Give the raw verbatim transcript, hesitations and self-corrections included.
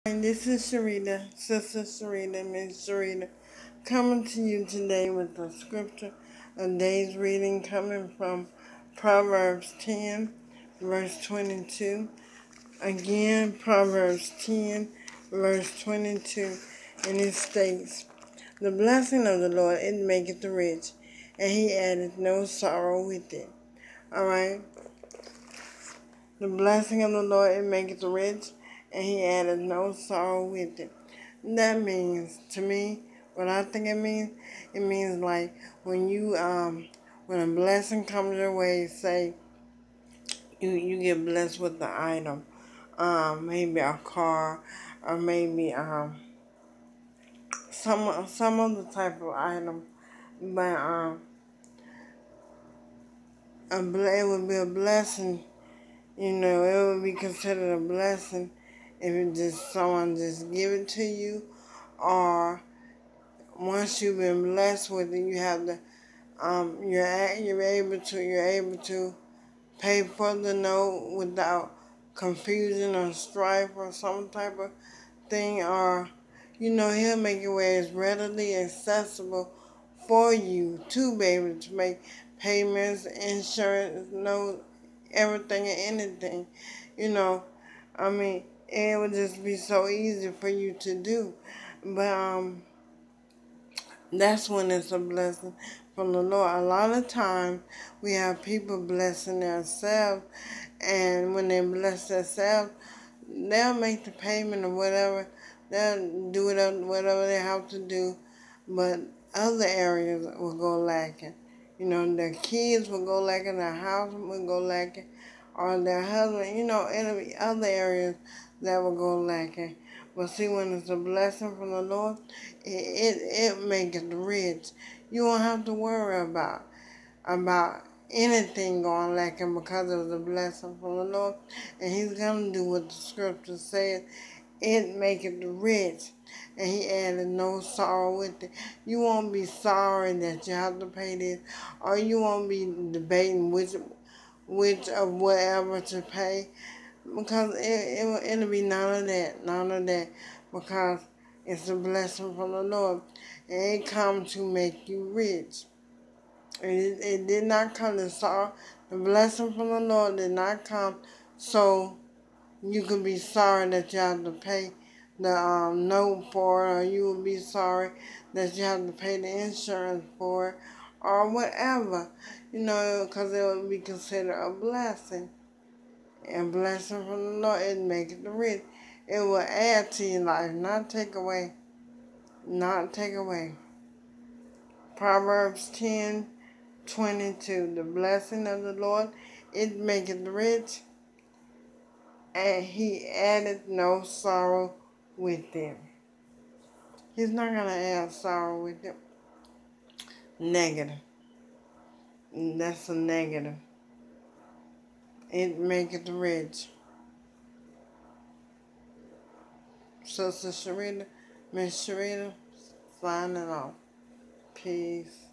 And this is Sharita, Sister Sharita, Miss Sharita, coming to you today with the scripture of day's reading coming from Proverbs ten, verse twenty-two. Again, Proverbs ten, verse twenty-two, and it states, "The blessing of the Lord, it maketh rich, and he addeth no sorrow with it." Alright? The blessing of the Lord, it maketh rich, and he added no sorrow with it. That means, to me, what I think it means, it means like when you, um, when a blessing comes your way, say you, you get blessed with the item, um, maybe a car, or maybe um, some some other type of item, but um, a, it would be a blessing. You know, it would be considered a blessing if it just someone just give it to you, or once you've been blessed with it, you have the um you're you're able to you're able to pay for the note without confusion or strife or some type of thing, or you know he'll make it where it's readily accessible for you to be able to make payments, insurance, note, everything and anything. You know, I mean, it would just be so easy for you to do. But um, that's when it's a blessing from the Lord. A lot of times we have people blessing themselves, and when they bless themselves, they'll make the payment or whatever. They'll do it whatever they have to do, but other areas will go lacking. You know, their kids will go lacking, their house will go lacking, or their husband. You know, it'll be other areas that will go lacking. But see, when it's a blessing from the Lord, it it, it makes it rich. You won't have to worry about about anything going lacking because of the blessing from the Lord. And he's going to do what the scripture says. It maketh rich, and he added no sorrow with it. You won't be sorry that you have to pay this, or you won't be debating which which of whatever to pay, because it, it, it'll be none of that, none of that, because it's a blessing from the Lord, and it comes to make you rich. It, it did not come to sorrow. The blessing from the Lord did not come so you could be sorry that you have to pay the um, note for it, or you would be sorry that you have to pay the insurance for it, or whatever, you know, because it would be considered a blessing. And blessing from the Lord, it makes it rich. It will add to your life, not take away. Not take away. Proverbs ten twenty-two. The blessing of the Lord, it maketh rich, and he added no sorrow with it. He's not going to add sorrow with it. Negative. That's a negative. It maketh rich. Sister Sharita, Miss Sharita, signing off. Peace.